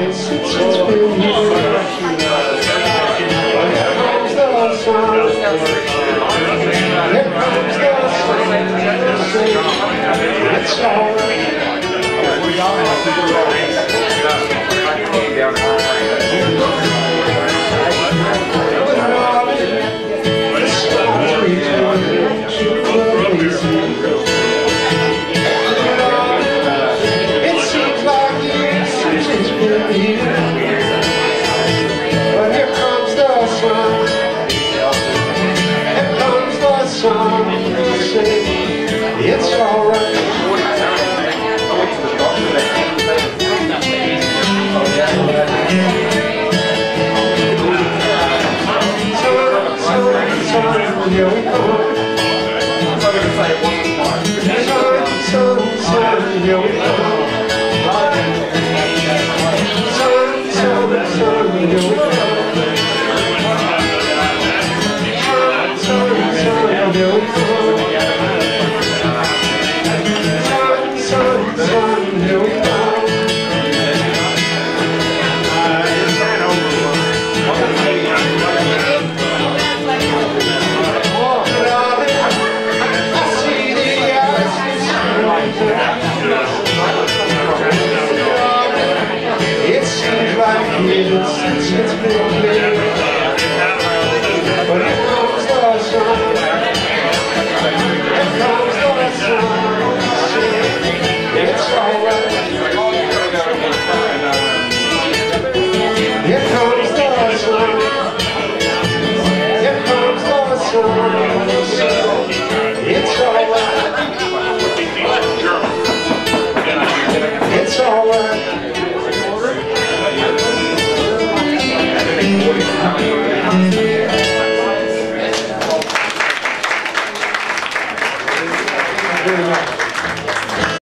years since it's been here. Here comes the sun. Here comes the sun. It's alright. It seems like years since it's been here. But here comes the sun. Here comes the sun. It's alright. Here we go. Sun, here we go. Sun, here we go. Here we go. Here we go. It seems like years since it's been clear. But here comes the sun. Here comes the sun. It's alright. Here comes the sun. Here comes the sun.